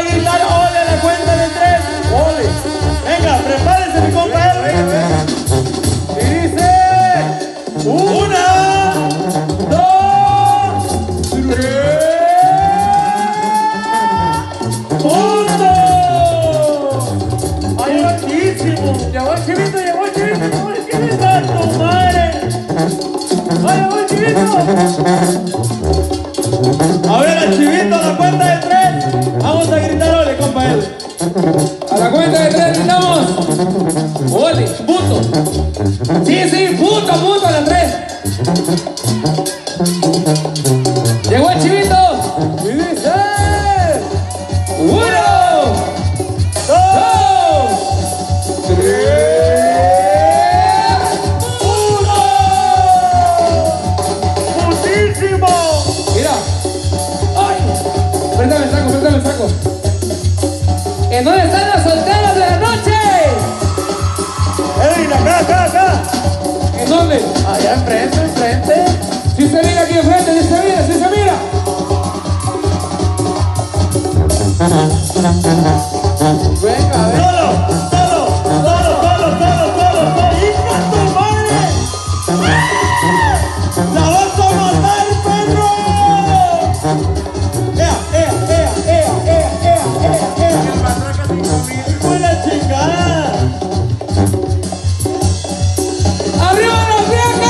gritar ole a la cuenta de 3. Ole. Venga, prepárense mi compa. Y dice: 1, 2, 3. ¡Punto! ¡Ay, buenísimo! Llegó el chivito, llegó el chivito, llegó el chivito. ¡A tu madre! ¡Ay, llegó el chivito! A ver, al chivito, a la cuenta de 3. Vamos a gritar ole, compa. A la cuenta de 3 gritamos. Ole, punto. Sí, punto, a la 3. Llegó el chivito. Y dice: 1, 2, 3. ¡1! ¡Putísimo! Mira. ¡Ay! Préstame el saco. ¿En dónde están las solteras de la noche? Edwin, acá. ¿En dónde? Allá enfrente. Si se mira aquí enfrente, si se mira. Venga, a ver. Solo. ¡Hija tu madre! ¡La vas a matar, perro! ¡Ea! ¡Hijo de la chingada! ¡Arriba la vieja!